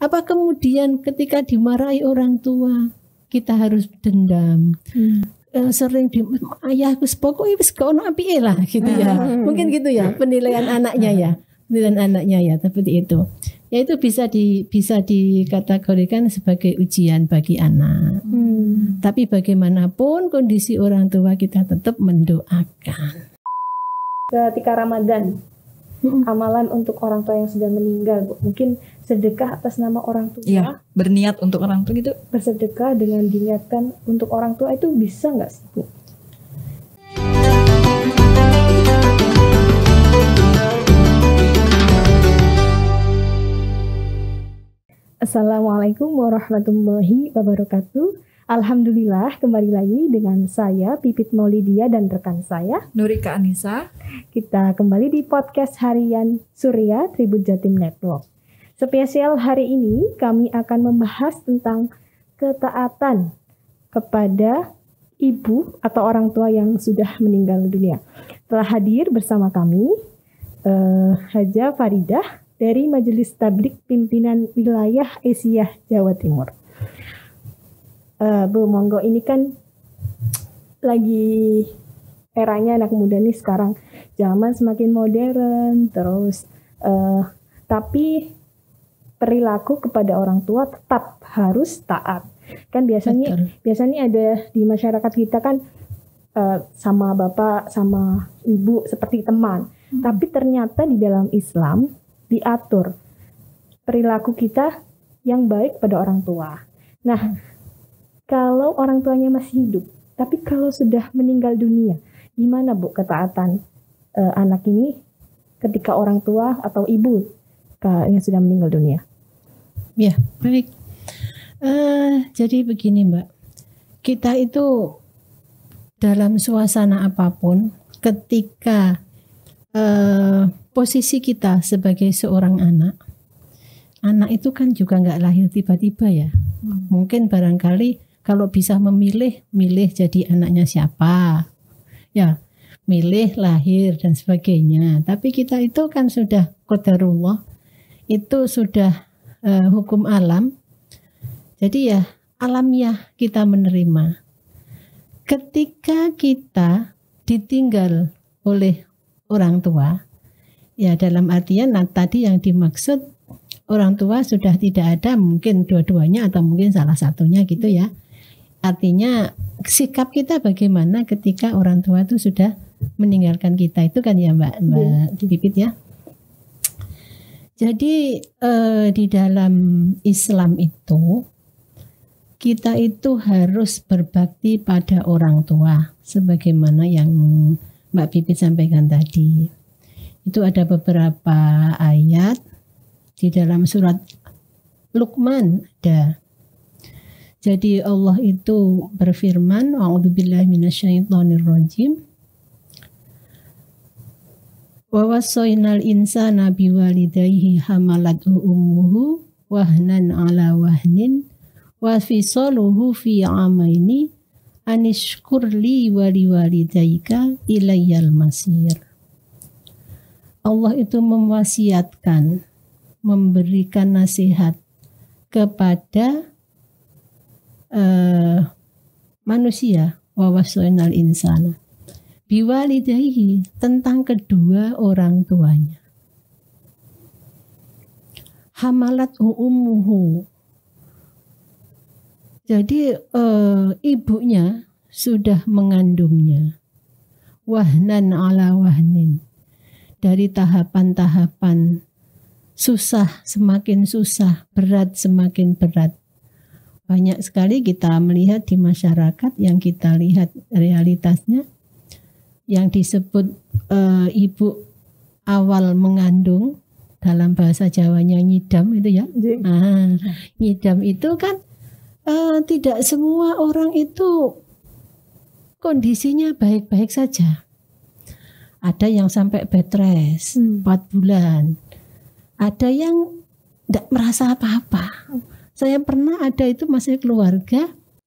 Apa kemudian ketika dimarahi orang tua kita harus dendam? Sering di ayahku pokoknya wis gak ono apike lah gitu ya. Mungkin gitu ya penilaian anaknya ya. Penilaian anaknya ya seperti itu. Ya itu bisa dikategorikan sebagai ujian bagi anak. Tapi bagaimanapun kondisi orang tua kita tetap mendoakan. Ketika Ramadan, amalan untuk orang tua yang sudah meninggal, Bu. Mungkin sedekah atas nama orang tua. Iya, berniat untuk orang tua gitu. Bersedekah dengan diniatkan untuk orang tua itu bisa nggak sih, Bu? Assalamualaikum warahmatullahi wabarakatuh. Alhamdulillah, kembali lagi dengan saya Pipit Maulidia dan rekan saya Nurika Anissa. Kita kembali di podcast harian Surya Tribun Jatim Network. Spesial hari ini kami akan membahas tentang ketaatan kepada ibu atau orang tua yang sudah meninggal dunia. Telah hadir bersama kami Haja Faridah dari Majelis Tablik Pimpinan Wilayah Asia Jawa Timur. Bu, monggo, ini kan lagi eranya anak muda nih sekarang, zaman semakin modern, terus tapi perilaku kepada orang tua tetap harus taat. Kan biasanya ada di masyarakat kita kan sama bapak sama ibu seperti teman, tapi ternyata di dalam Islam diatur perilaku kita yang baik pada orang tua. Nah, kalau orang tuanya masih hidup, tapi kalau sudah meninggal dunia, gimana Bu ketaatan anak ini ketika orang tua atau ibu yang sudah meninggal dunia? Ya, baik. Jadi begini Mbak, kita itu dalam suasana apapun, ketika posisi kita sebagai seorang anak itu kan juga nggak lahir tiba-tiba ya. Mungkin barangkali kalau bisa milih jadi anaknya siapa, ya milih lahir dan sebagainya. Tapi kita itu kan sudah qadarullah, itu sudah hukum alam. Jadi ya alamiah kita menerima. Ketika kita ditinggal oleh orang tua, ya dalam artian tadi yang dimaksud orang tua sudah tidak ada, mungkin dua-duanya atau mungkin salah satunya gitu ya. Artinya sikap kita bagaimana ketika orang tua itu sudah meninggalkan kita, itu kan ya Mbak Pipit ya. Jadi di dalam Islam itu kita itu harus berbakti pada orang tua sebagaimana yang Mbak Pipit sampaikan tadi. Itu ada beberapa ayat di dalam surat Luqman ada. Jadi Allah itu berfirman, a'udzubillahi minasyaitonirrajim. Wa wassaynal insana biwalidayhi hamalathu ummuhu wahnan ala wahnin wa fisaluhu fi amaini anishkur li wa liwalidayka ilayyal masir. Allah itu mewasiatkan, memberikan nasihat kepada manusia, wa wasainal insana biwalidayhi, tentang kedua orang tuanya. Hamalat ummuhu, jadi ibunya sudah mengandungnya. Wahnan ala wahnin, dari tahapan-tahapan susah semakin susah, berat semakin berat. Banyak sekali kita melihat di masyarakat yang kita lihat realitasnya, yang disebut ibu awal mengandung, dalam bahasa Jawanya nyidam itu ya. Nyidam itu kan tidak semua orang itu kondisinya baik-baik saja. Ada yang sampai bed rest 4 bulan. Ada yang tidak merasa apa-apa. Saya pernah ada itu masih keluarga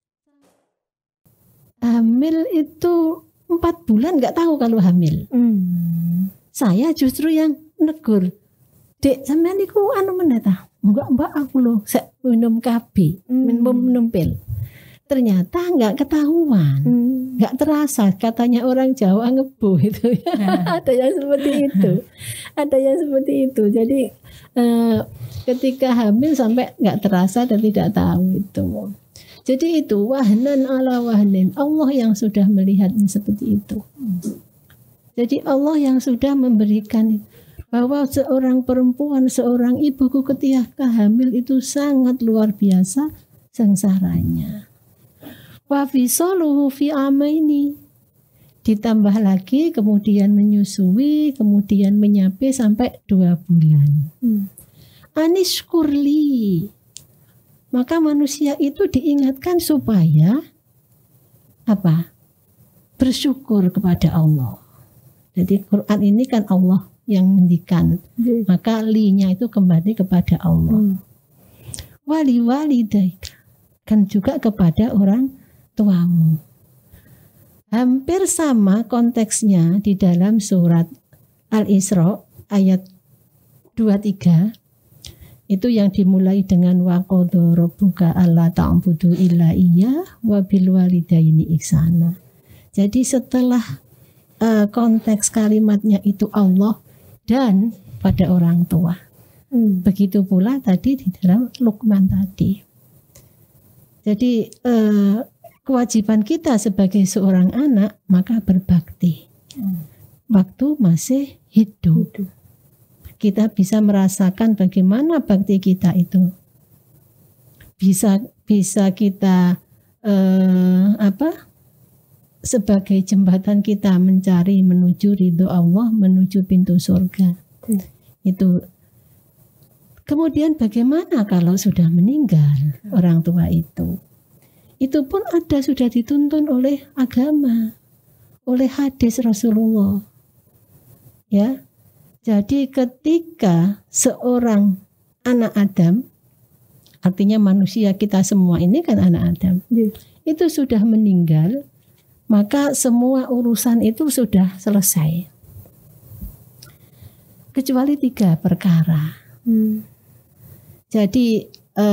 hamil itu 4 bulan nggak tahu kalau hamil. Saya justru yang negur, Dek sampean niku anu meneta, enggak mbak aku loh saya minum KB, minum pil. Ternyata enggak ketahuan, enggak terasa. Katanya orang Jawa ngebo itu. Ada yang seperti itu, ada yang seperti itu. Jadi ketika hamil sampai enggak terasa dan tidak tahu itu. Jadi itu wahnan ala wahnin, Allah yang sudah melihatnya seperti itu. Jadi Allah yang sudah memberikan bahwa seorang perempuan, seorang ibu ketika hamil itu sangat luar biasa sengsaranya. Wa fisaluhu fi amaini. Ditambah lagi kemudian menyusui, kemudian menyapi sampai 2 bulan. Anishkurli. Maka manusia itu diingatkan supaya apa? Bersyukur kepada Allah. Jadi Quran ini kan Allah yang menghentikan, maka linya itu kembali kepada Allah. Wali walidaika, kan juga kepada orang tuamu. Hampir sama konteksnya di dalam surat Al-Isra ayat 23. Itu yang dimulai dengan wa qadha rabbuka alla ta'budu illa iyyah wa bil walidaini ihsana. Jadi setelah konteks kalimatnya itu Allah dan pada orang tua. Begitu pula tadi di dalam Luqman tadi. Jadi kewajiban kita sebagai seorang anak maka berbakti. Waktu masih hidup. Kita bisa merasakan bagaimana bakti kita itu. Bisa kita sebagai jembatan kita mencari menuju ridho Allah, menuju pintu surga. Itu. Kemudian bagaimana kalau sudah meninggal orang tua itu? Itu pun sudah dituntun oleh agama, oleh hadis Rasulullah. Ya. Jadi ketika seorang anak Adam, artinya manusia kita semua ini kan anak Adam, itu sudah meninggal, maka semua urusan itu sudah selesai. Kecuali 3 perkara. Jadi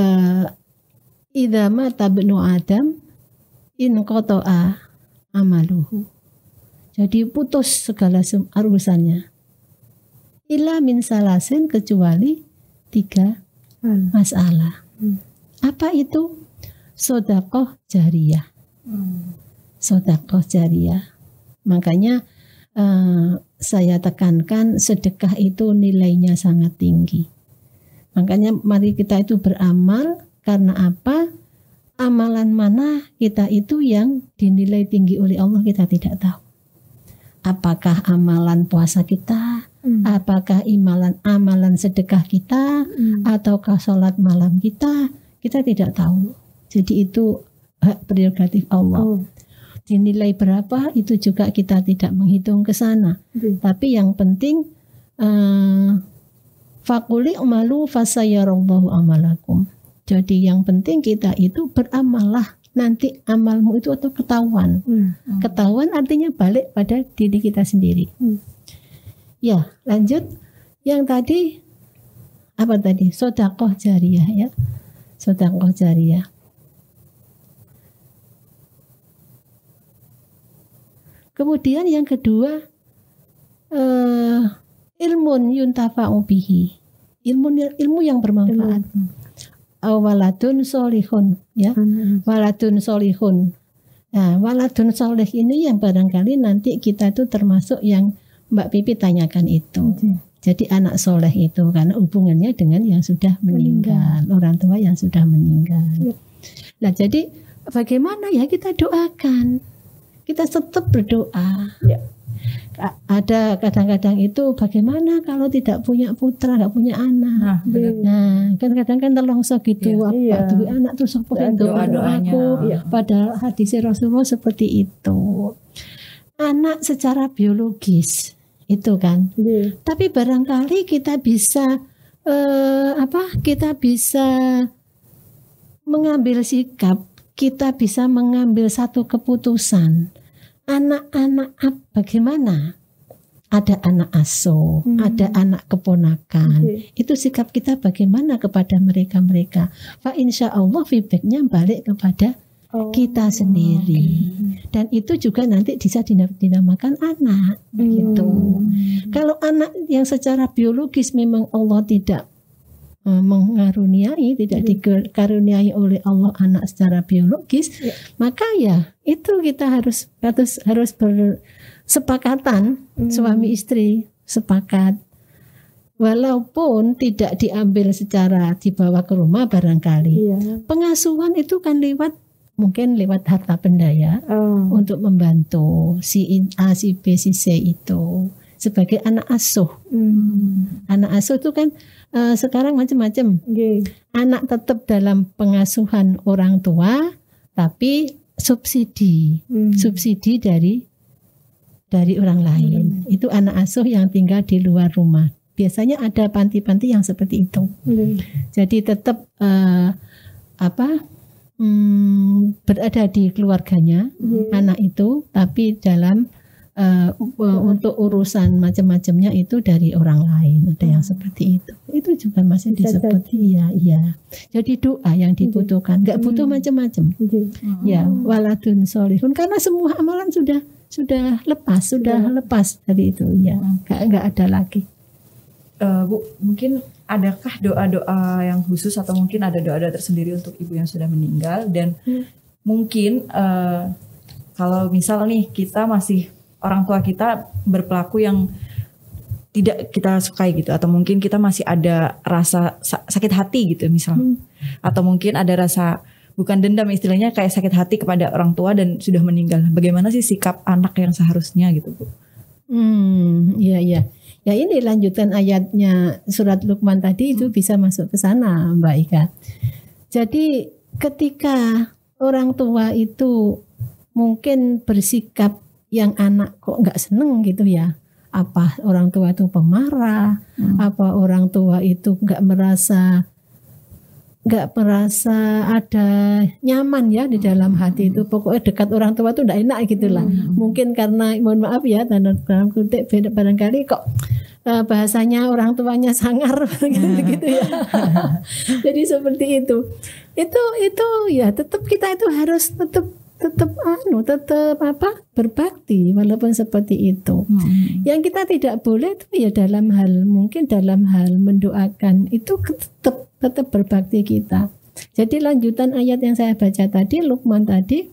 idza mata ibnu Adam in qata'a amaluhu. Jadi putus segala urusannya. Illa min salasin, kecuali 3 masalah. Apa itu? Sedekah jariyah. Sedekah jariyah. Makanya saya tekankan sedekah itu nilainya sangat tinggi. Makanya mari kita itu beramal. Karena apa? Amalan mana kita itu yang dinilai tinggi oleh Allah kita tidak tahu. Apakah amalan puasa kita, apakah amalan sedekah kita, ataukah sholat malam kita tidak tahu. Jadi itu hak prerogatif Allah. Dinilai berapa itu juga kita tidak menghitung ke sana. Tapi yang penting faquli umalu fasayarallahu amalakum. Jadi yang penting kita itu beramallah, nanti amalmu itu atau ketahuan. Ketahuan artinya balik pada diri kita sendiri. Ya, lanjut. Yang tadi apa tadi? Sedekah jariyah ya. Sedekah jariyah. Kemudian yang kedua ilmun yuntafa'u bihi. Ilmu yang bermanfaat. Waladun solihun ya. Waladun solihun. Nah, waladun solih ini yang barangkali nanti kita itu termasuk yang Mbak Pipi tanyakan itu. Jadi anak soleh itu karena hubungannya dengan yang sudah meninggal, orang tua yang sudah meninggal. Nah, jadi bagaimana ya kita doakan? Kita tetap berdoa. Ada kadang-kadang itu bagaimana kalau tidak punya putra, nggak punya anak. Nah, kan kadang kan terlongso gitu, duwe anak terus apa doa-doaku. Padahal hadis Rasulullah seperti itu. Anak secara biologis itu kan. Tapi barangkali kita bisa kita bisa mengambil sikap, kita bisa mengambil satu keputusan. Anak-anak bagaimana? ada anak asuh, ada anak keponakan. Itu sikap kita bagaimana kepada mereka-mereka. Fa insya Allah feedbacknya balik kepada kita sendiri. Dan itu juga nanti bisa dinamakan anak gitu. Kalau anak yang secara biologis memang Allah tidak mengaruniai, tidak dikaruniai oleh Allah anak secara biologis, maka ya itu kita harus bersepakatan, suami istri sepakat, walaupun tidak diambil secara dibawa ke rumah barangkali. Pengasuhan itu kan mungkin lewat harta benda ya, untuk membantu si A, si B, si C itu sebagai anak asuh. Anak asuh itu kan sekarang macam-macam. Anak tetap dalam pengasuhan orang tua, tapi subsidi dari orang lain. Itu anak asuh yang tinggal di luar rumah. Biasanya ada panti-panti yang seperti itu. Jadi tetap berada di keluarganya anak itu, tapi dalam untuk urusan macam-macamnya itu dari orang lain. Ada yang seperti itu. Itu juga masih disebut iya. Jadi doa yang dibutuhkan, nggak butuh macam-macam. Ya, waladun solihun, karena semua amalan sudah lepas dari itu. Ya, nggak ada lagi. Bu, mungkin adakah doa-doa yang khusus atau mungkin ada doa-doa tersendiri untuk ibu yang sudah meninggal, dan mungkin kalau misal nih kita masih orang tua kita berperilaku yang tidak kita sukai gitu, atau mungkin kita masih ada rasa sakit hati gitu misal, atau mungkin ada rasa bukan dendam, istilahnya kayak sakit hati kepada orang tua dan sudah meninggal. Bagaimana sih sikap anak yang seharusnya gitu, Bu? Iya. Ya ini lanjutan ayatnya surat Luqman tadi itu bisa masuk ke sana, Mbak Ika. Jadi ketika orang tua itu mungkin bersikap yang anak kok nggak seneng gitu ya, apa orang tua itu pemarah, apa orang tua itu nggak merasa ada nyaman ya di dalam hati itu, pokoknya dekat orang tua itu nggak enak gitulah. Mungkin karena mohon maaf ya dalam kutip barangkali kok bahasanya orang tuanya sangar gitu ya. Jadi seperti itu ya tetap kita itu harus tetap berbakti walaupun seperti itu. Yang kita tidak boleh itu ya dalam hal mendoakan itu tetap berbakti kita. Jadi lanjutan ayat yang saya baca tadi Luqman tadi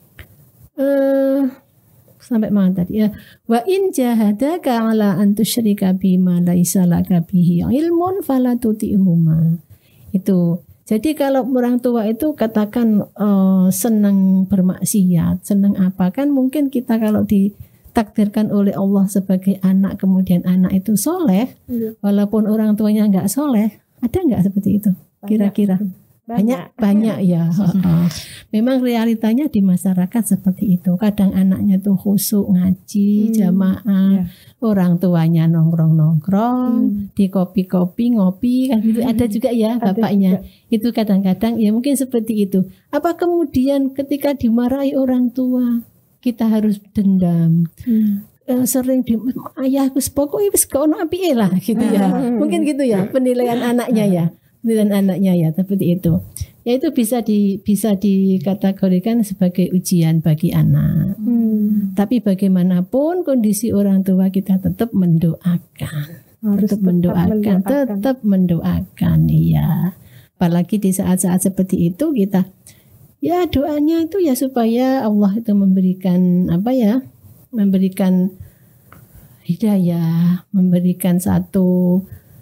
sampai mana tadi ya, wa in jahadaka ala an tusyrika bima laisa laka bihi ilmun fala tuti'huma. Itu jadi kalau orang tua itu katakan senang bermaksiat, senang apa, kan mungkin kita kalau ditakdirkan oleh Allah sebagai anak, kemudian anak itu soleh, walaupun orang tuanya nggak soleh, ada nggak seperti itu? Kira-kira banyak ya. Memang realitanya di masyarakat seperti itu. Kadang anaknya tuh khusyuk ngaji, jamaah, orang tuanya nongkrong, di kopi-kopi, ngopi kan gitu. Ada juga ya bapaknya. Itu kadang-kadang ya mungkin seperti itu. Apa kemudian ketika dimarahi orang tua kita harus dendam? Sering ayahku pokoknya wis kono apike lah gitu ya. Mungkin gitu ya penilaian anaknya ya. Seperti itu. Ya itu bisa dikategorikan sebagai ujian bagi anak. Tapi bagaimanapun kondisi orang tua kita tetap mendoakan. Tetap mendoakan iya. Apalagi di saat-saat seperti itu kita ya doanya itu ya supaya Allah itu memberikan hidayah, memberikan satu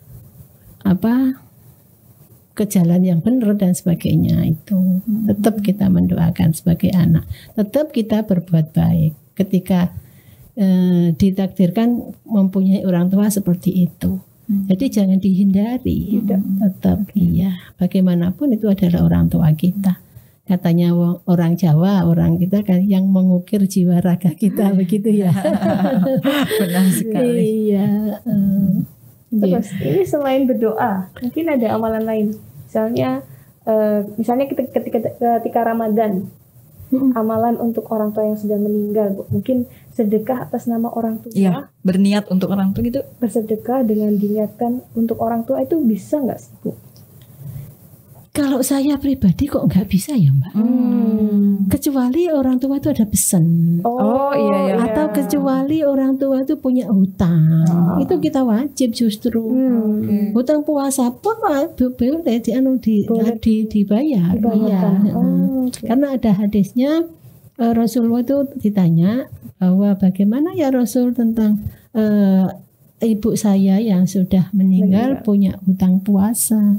ke jalan yang benar dan sebagainya. Itu tetap kita mendoakan sebagai anak, tetap kita berbuat baik ketika ditakdirkan mempunyai orang tua seperti itu. Jadi jangan dihindari, tetap iya, bagaimanapun itu adalah orang tua kita. Katanya orang Jawa, orang kita kan yang mengukir jiwa raga kita begitu ya. Benar sekali. Iya. Terus ini selain berdoa, mungkin ada amalan lain. Misalnya ketika Ramadan, amalan untuk orang tua yang sudah meninggal, Bu. Mungkin sedekah atas nama orang tua. Iya, berniat untuk orang tua gitu. Bersedekah dengan diniatkan untuk orang tua itu bisa nggak sih, Bu? Kalau saya pribadi kok nggak bisa ya Mbak. Kecuali orang tua itu ada pesan. Iya. Atau kecuali orang tua itu punya hutang. Itu kita wajib justru. Hutang puasa pun boleh dibayar. Iya. Karena ada hadisnya, Rasulullah itu ditanya bahwa bagaimana ya Rasul tentang ibu saya yang sudah meninggal punya hutang puasa.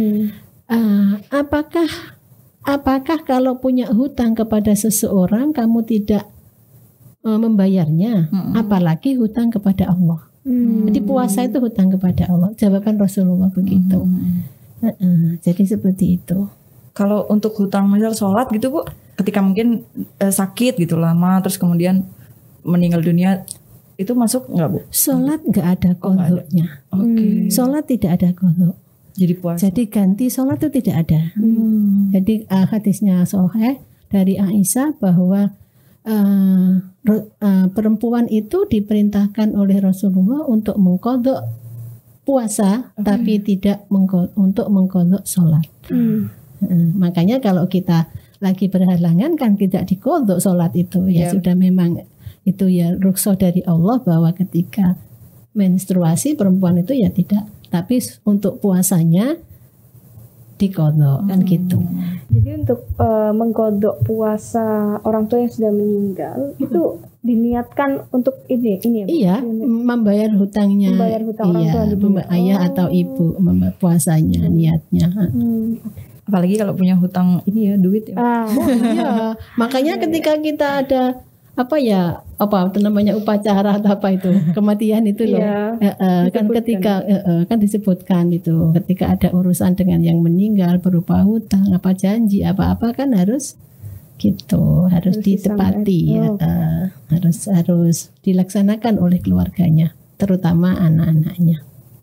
Apakah kalau punya hutang kepada seseorang kamu tidak membayarnya, apalagi hutang kepada Allah. Jadi puasa itu hutang kepada Allah. Jawaban Rasulullah begitu. Jadi seperti itu. Kalau untuk hutang misal sholat gitu Bu, ketika mungkin sakit gitu lama terus kemudian meninggal dunia, itu masuk nggak Bu? Sholat nggak ada qadha-nya. Sholat tidak ada qadha. Jadi puasa. Jadi ganti sholat itu tidak ada. Jadi hadisnya sahih dari Aisyah bahwa perempuan itu diperintahkan oleh Rasulullah untuk mengqadha puasa, tapi tidak untuk mengqadha sholat. Makanya kalau kita lagi berhalangan kan tidak diqadha sholat itu, ya sudah memang itu ya rukhsah dari Allah bahwa ketika menstruasi perempuan itu ya tidak. Tapi untuk puasanya diqadha kan gitu. Jadi untuk mengqadha puasa orang tua yang sudah meninggal itu diniatkan untuk ini ya. Iya, membayar hutangnya. Membayar hutang orang tua di ayah atau ibu puasanya niatnya. Apalagi kalau punya hutang ini ya duit ya. Iya. Makanya ketika kita ada apa namanya upacara atau apa itu kematian itu loh, kan ketika kan disebutkan itu ketika ada urusan dengan yang meninggal berupa hutang apa janji apa kan harus gitu, harus ditepati harus dilaksanakan oleh keluarganya, terutama anak-anaknya.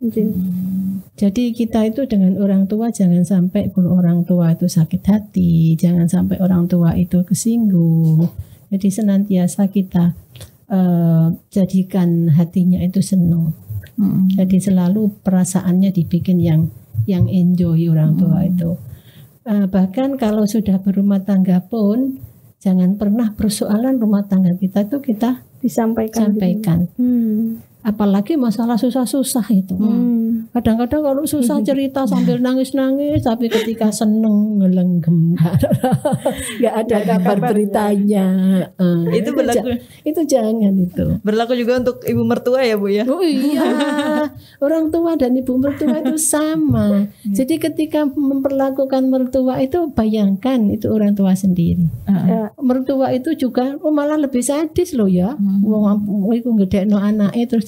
Jadi kita itu dengan orang tua jangan sampai orang tua itu sakit hati, jangan sampai orang tua itu kesinggung. Jadi senantiasa kita jadikan hatinya itu senang. Jadi selalu perasaannya dibikin yang enjoy orang tua itu. Bahkan kalau sudah berumah tangga pun jangan pernah persoalan rumah tangga kita itu kita sampaikan. Apalagi masalah susah-susah itu. Kadang-kadang kalau susah cerita sambil nangis-nangis, tapi ketika seneng ngelenggem, nggak ada kabar beritanya. Itu berlaku. Itu jangan itu. Berlaku juga untuk ibu mertua ya Bu ya. Oh iya, orang tua dan ibu mertua itu sama. Jadi ketika memperlakukan mertua itu bayangkan itu orang tua sendiri. Mertua itu juga malah lebih sadis loh ya. Wong iku ngedekno anake terus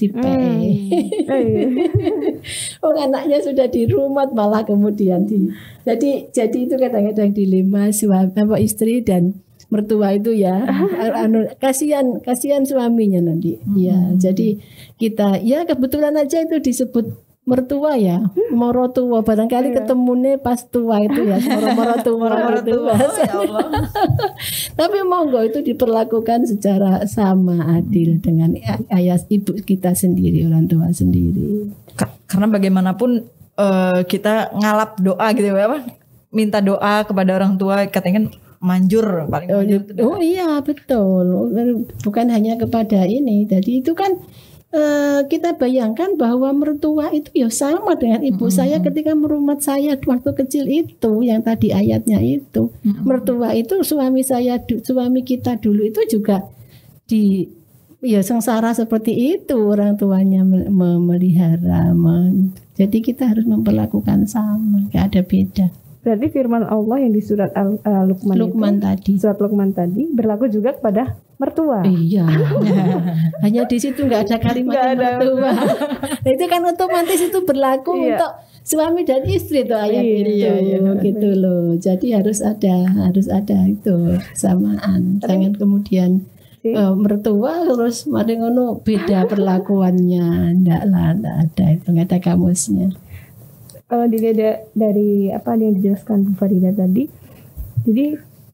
anaknya sudah di rumah malah kemudian jadi itu kadang-kadang dilema istri dan mertua itu ya. kasihan suaminya nanti. Ya, jadi kita ya kebetulan aja itu disebut mertua ya, morotua barangkali ketemunya pas tua itu ya, morotua. Ya Allah. Tapi monggo itu diperlakukan secara sama adil dengan ayah ibu kita sendiri, orang tua sendiri. Karena bagaimanapun kita ngalap doa gitu ya, minta doa kepada orang tua katanya kan manjur paling manjur. Iya betul, bukan hanya kepada ini. Jadi itu kan kita bayangkan bahwa mertua itu ya sama dengan ibu saya ketika merumat saya waktu kecil itu, yang tadi ayatnya itu. Mertua itu suami kita dulu itu juga sengsara seperti itu, orang tuanya memelihara. Jadi kita harus memperlakukan sama, gak ada beda. Berarti firman Allah yang di surat Luqman tadi berlaku juga kepada mertua. Iya. Hanya di situ nggak ada kalimat mertua. Nah, itu kan otomatis itu berlaku untuk suami dan istri tuh ayat gitu loh. Jadi harus ada itu kesamaan. Jangan kemudian mertua terus mari ngono beda perlakuannya. Enggak ada itu, nggak ada kamusnya. Dilihat dari apa yang dijelaskan Bu Farida tadi, jadi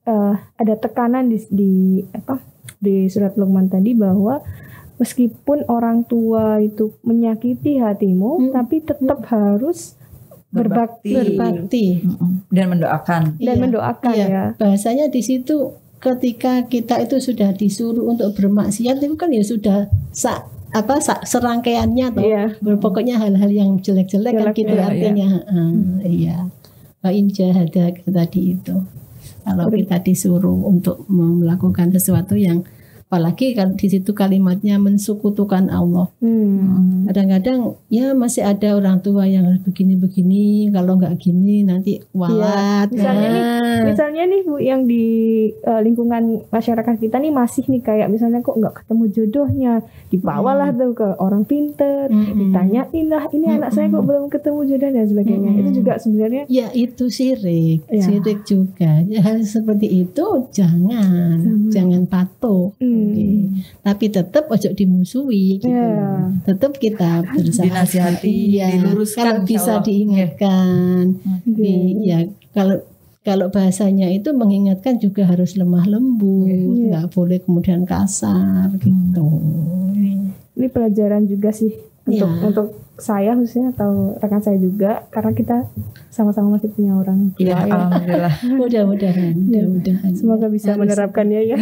ada tekanan di surat Luqman tadi bahwa meskipun orang tua itu menyakiti hatimu, tapi tetap harus berbakti dan mendoakan. Iya. Ya. Bahasanya di situ ketika kita itu sudah disuruh untuk bermaksiat itu kan ya sudah serangkaiannya toh. Iya. Pokoknya hal-hal yang jelek-jelek kan gitu artinya. Iya. Wa in jahadaka tadi itu. Kalau kita disuruh untuk melakukan sesuatu yang, apalagi kalau di situ kalimatnya mensukutukan Allah. Kadang-kadang ya masih ada orang tua yang harus begini-begini, kalau nggak gini nanti walat. Misalnya nih Bu, yang di lingkungan masyarakat kita nih masih nih kayak misalnya kok nggak ketemu jodohnya, dibawalah tuh ke orang pinter, ditanyain lah ini anak saya kok belum ketemu jodoh dan sebagainya. Itu juga sebenarnya ya itu syirik juga. Ya, hal seperti itu jangan patuh. Tapi tetap ojo dimusuhi gitu. Tetap kita berusaha dinasihati, diluruskan, kalau bisa diingatkan. Ya kalau bahasanya itu mengingatkan juga harus lemah lembut, nggak boleh kemudian kasar gitu. Ini pelajaran juga sih untuk saya khususnya atau rekan saya juga, karena kita sama-sama masih punya orang tua. Ya, alhamdulillah. Mudah-mudahan. Semoga bisa menerapkannya ya.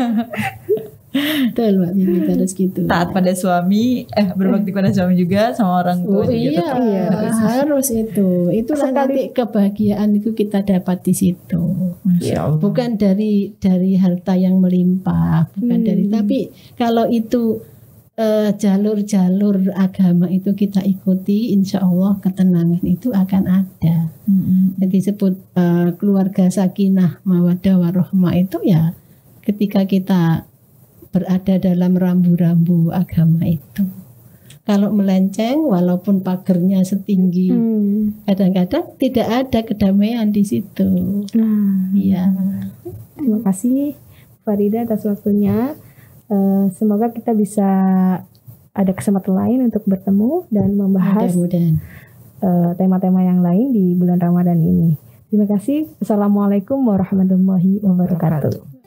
Betul Mbak Bibi, harus gitu. Taat pada suami, berbakti pada suami juga, sama orang tua juga tetap harus itu. Itulah nanti kebahagiaan itu kita dapat di situ. Bukan dari harta yang melimpah, bukan tapi kalau itu jalur-jalur agama itu kita ikuti, insya Allah ketenangan itu akan ada. Jadi disebut keluarga sakinah mawaddah warahmah itu ya ketika kita berada dalam rambu-rambu agama itu. Kalau melenceng, walaupun pagernya setinggi, kadang-kadang tidak ada kedamaian di situ. Iya. Terima kasih Farida atas waktunya. Semoga kita bisa ada kesempatan lain untuk bertemu dan membahas tema-tema yang lain di bulan Ramadan ini. Terima kasih. Assalamualaikum warahmatullahi wabarakatuh.